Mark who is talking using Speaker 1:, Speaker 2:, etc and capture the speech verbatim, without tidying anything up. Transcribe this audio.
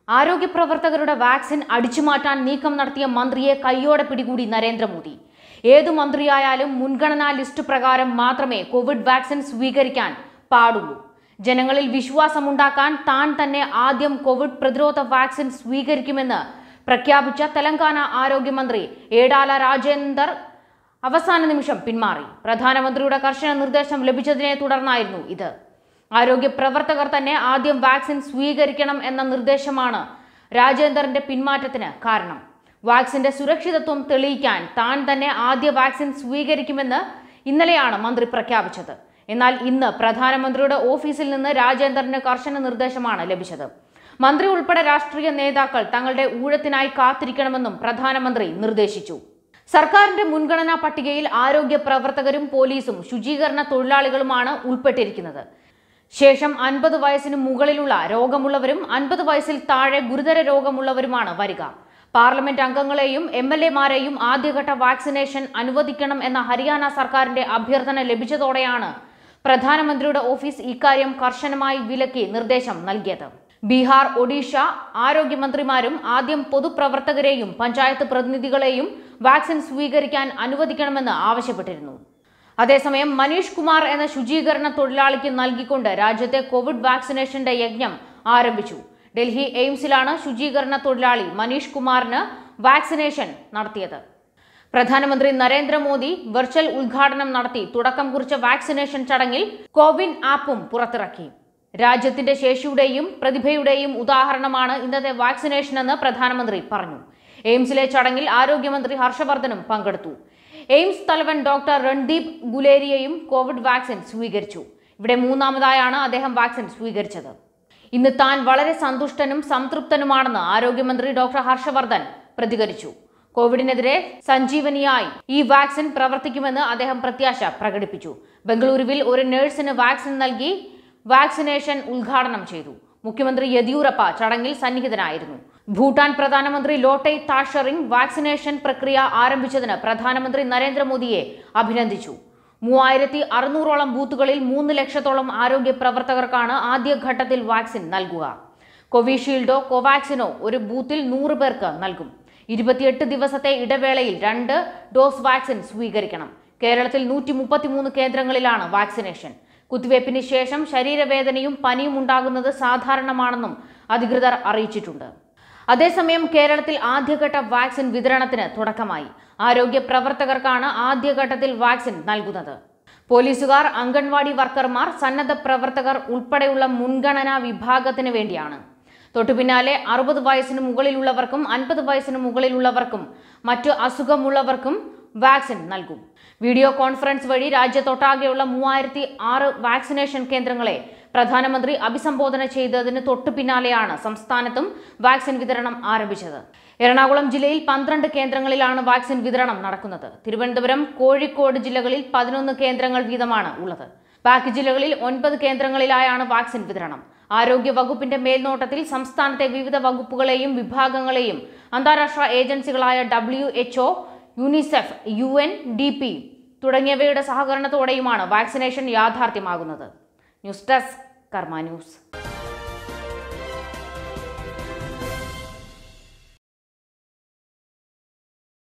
Speaker 1: ആരോഗ്യ പ്രവർത്തകരുടെ വാക്സിൻ അടിച്ചുമാറ്റാൻ നീക്കം നടത്തിയ മന്ത്രിയെ കയ്യോടെ പിടികൂടി നരേന്ദ്രമോദി. ഏതു മന്ത്രിയായാലും മുൻഗണനാ ലിസ്റ്റ് പ്രകാരം മാത്രമേ കോവിഡ് വാക്സിൻ സ്വീകരിക്കാൻ പാടുള്ളൂ. ജനങ്ങളിൽ വിശ്വാസമുണ്ടാക്കാൻ താൻ തന്നെ ആദ്യം കോവിഡ് പ്രതിരോധ വാക്സിൻ സ്വീകരിക്കുമെന്ന് പ്രഖ്യാപിച്ച തെലങ്കാന ആരോഗ്യമന്ത്രി ഏടാല രാജേന്ദർ അവസാന നിമിഷം പിന്മാറി. പ്രധാനമന്ത്രിയുടെ കർശന നിർദ്ദേശം ലഭിച്ചതിനെ തുടർന്നായിരുന്നു ഇത്. ആരോഗ്യ പ്രവർത്തകർ തന്നെ ആദ്യം വാക്സിൻ സ്വീകരിക്കണം എന്ന നിർദ്ദേശമാണ് രാജേന്ദറിന്റെ പിന്മാറ്റത്തിന് കാരണം. വാക്സിന്റെ സുരക്ഷിതത്വം തെളിയിക്കാൻ താൻ തന്നെ ആദ്യ വാക്സിൻ സ്വീകരിക്കുമെന്ന് ഇന്നലെയാണ് മന്ത്രി പ്രഖ്യാപിച്ചത്. എന്നാൽ ഇന്ന് പ്രധാനമന്ത്രിയുടെ ഓഫീസിൽ നിന്ന് രാജേന്ദറിന് കർശന നിർദ്ദേശമാണ് ലഭിച്ചത്. മന്ത്രി ഉൾപ്പെടെ രാഷ്ട്രീയ നേതാക്കൾ തങ്ങളുടെ ഊഴത്തിനായി കാത്തിരിക്കണമെന്നും പ്രധാനമന്ത്രി നിർദ്ദേശിച്ചു. സർക്കാരിന്റെ മുൻഗണനാ പട്ടികയിൽ ആരോഗ്യ പ്രവർത്തകരും പോലീസും ശുചീകരണ തൊഴിലാളികളുമാണ് ഉൾപ്പെട്ടിരിക്കുന്നത്. ശേഷം അൻപത് വയസ്സിന് മുകളിലുള്ള രോഗമുള്ളവരും അൻപത് വയസ്സിൽ താഴെ ഗുരുതര രോഗമുള്ളവരുമാണ് വരിക. പാർലമെന്റ് അംഗങ്ങളെയും എം എൽ എമാരെയും ആദ്യഘട്ട വാക്സിനേഷൻ അനുവദിക്കണം എന്ന ഹരിയാന സർക്കാരിന്റെ അഭ്യർത്ഥന ലഭിച്ചതോടെയാണ് പ്രധാനമന്ത്രിയുടെ ഓഫീസ് ഇക്കാര്യം കർശനമായി വിലക്കി നിർദ്ദേശം നൽകിയത്. ബീഹാർ, ഒഡീഷ ആരോഗ്യമന്ത്രിമാരും ആദ്യം പൊതുപ്രവർത്തകരെയും പഞ്ചായത്ത് പ്രതിനിധികളെയും വാക്സിൻ സ്വീകരിക്കാൻ അനുവദിക്കണമെന്ന് ആവശ്യപ്പെട്ടിരുന്നു. അതേസമയം മനീഷ് കുമാർ എന്ന ശുചീകരണ തൊഴിലാളിക്ക് നൽകിക്കൊണ്ട് രാജ്യത്തെ കോവിഡ് വാക്സിനേഷന്റെ യജ്ഞം ആരംഭിച്ചു. ഡൽഹി എയിംസിലാണ് ശുചീകരണ തൊഴിലാളി മനീഷ് കുമാറിന് വാക്സിനേഷൻ നടത്തിയത്. പ്രധാനമന്ത്രി നരേന്ദ്രമോദി വെർച്വൽ ഉദ്ഘാടനം നടത്തി തുടക്കം കുറിച്ച വാക്സിനേഷൻ ചടങ്ങിൽ കോവിൻ ആപ്പും പുറത്തിറക്കി. രാജ്യത്തിന്റെ ശേഷിയുടെയും പ്രതിഭയുടെയും ഉദാഹരണമാണ് ഇന്നത്തെ വാക്സിനേഷൻ എന്ന് പ്രധാനമന്ത്രി പറഞ്ഞു. എയിംസിലെ ചടങ്ങിൽ ആരോഗ്യമന്ത്രി ഹർഷവർദ്ധനും പങ്കെടുത്തു. എയിംസ് തലവൻ ഡോക്ടർ രൺദീപ് ഗുലേരിയയും കോവിഡ് വാക്സിൻ സ്വീകരിച്ചു. ഇവിടെ മൂന്നാമതായാണ് അദ്ദേഹം വാക്സിൻ സ്വീകരിച്ചത്. ഇന്ന് താൻ വളരെ സന്തുഷ്ടനും സംതൃപ്തനുമാണെന്ന് ആരോഗ്യമന്ത്രി ഡോക്ടർ ഹർഷവർദ്ധൻ പ്രതികരിച്ചു. കോവിഡിനെതിരെ സഞ്ജീവനിയായി ഈ വാക്സിൻ പ്രവർത്തിക്കുമെന്ന് അദ്ദേഹം പ്രത്യാശ പ്രകടിപ്പിച്ചു. ബംഗളൂരുവിൽ ഒരു നഴ്സിന് വാക്സിൻ നൽകി വാക്സിനേഷൻ ഉദ്ഘാടനം ചെയ്തു. മുഖ്യമന്ത്രി യെദ്യൂരപ്പ ചടങ്ങിൽ സന്നിഹിതനായിരുന്നു. ഭൂട്ടാൻ പ്രധാനമന്ത്രി ലോട്ടയ് താഷറിംഗ് വാക്സിനേഷൻ പ്രക്രിയ ആരംഭിച്ചതിന് പ്രധാനമന്ത്രി നരേന്ദ്രമോദിയെ അഭിനന്ദിച്ചു. മൂവായിരത്തി അറുന്നൂറോളം ബൂത്തുകളിൽ മൂന്ന് ലക്ഷത്തോളം ആരോഗ്യ പ്രവർത്തകർക്കാണ് ആദ്യഘട്ടത്തിൽ വാക്സിൻ നൽകുക. കോവിഷീൽഡോ കോവാക്സിനോ ഒരു ബൂത്തിൽ നൂറ് പേർക്ക് നൽകും. ഇരുപത്തിയെട്ട് ദിവസത്തെ ഇടവേളയിൽ രണ്ട് ഡോസ് വാക്സിൻ സ്വീകരിക്കണം. കേരളത്തിൽ നൂറ്റി മുപ്പത്തിമൂന്ന് കേന്ദ്രങ്ങളിലാണ് വാക്സിനേഷൻ. കുത്തിവയ്പ്പിന് ശേഷം ശരീരവേദനയും പനിയും ഉണ്ടാകുന്നത് സാധാരണമാണെന്നും അധികൃതർ അറിയിച്ചിട്ടുണ്ട്. അതേസമയം കേരളത്തിൽ ആദ്യഘട്ട വാക്സിൻ വിതരണത്തിന് തുടക്കമായി. ആരോഗ്യ പ്രവർത്തകർക്കാണ് ആദ്യഘട്ടത്തിൽ വാക്സിൻ നൽകുന്നത്. പോലീസുകാർ, അംഗൻവാടി വർക്കർമാർ, സന്നദ്ധ പ്രവർത്തകർ ഉൾപ്പെടെയുള്ള മുൻഗണനാ വിഭാഗത്തിന് വേണ്ടിയാണ്. തൊട്ടുപിന്നാലെ അറുപത് വയസ്സിന് മുകളിലുള്ളവർക്കും അൻപത് വയസ്സിന് മുകളിലുള്ളവർക്കും മറ്റു അസുഖമുള്ളവർക്കും വാക്സിൻ നൽകും. വീഡിയോ കോൺഫറൻസ് വഴി രാജ്യത്തൊട്ടാകെയുള്ള മൂവായിരത്തി ആറ് വാക്സിനേഷൻ കേന്ദ്രങ്ങളെ പ്രധാനമന്ത്രി അഭിസംബോധന ചെയ്തതിന് തൊട്ടു പിന്നാലെയാണ് സംസ്ഥാനത്തും വാക്സിൻ വിതരണം ആരംഭിച്ചത്. എറണാകുളം ജില്ലയിൽ പന്ത്രണ്ട് കേന്ദ്രങ്ങളിലാണ് വാക്സിൻ വിതരണം നടക്കുന്നത്. തിരുവനന്തപുരം, കോഴിക്കോട് ജില്ലകളിൽ പതിനൊന്ന് കേന്ദ്രങ്ങൾ വീതമാണ് ഉള്ളത്. ബാക്കി ജില്ലകളിൽ ഒൻപത് കേന്ദ്രങ്ങളിലായാണ് വാക്സിൻ വിതരണം. ആരോഗ്യ വകുപ്പിന്റെ മേൽനോട്ടത്തിൽ സംസ്ഥാനത്തെ വിവിധ വകുപ്പുകളെയും വിഭാഗങ്ങളെയും അന്താരാഷ്ട്ര ഏജൻസികളായ W HO, UNICEF, U N D P തുടങ്ങിയവയുടെ സഹകരണത്തോടെയുമാണ് വാക്സിനേഷൻ യാഥാർത്ഥ്യമാകുന്നത്. News desk Karma news.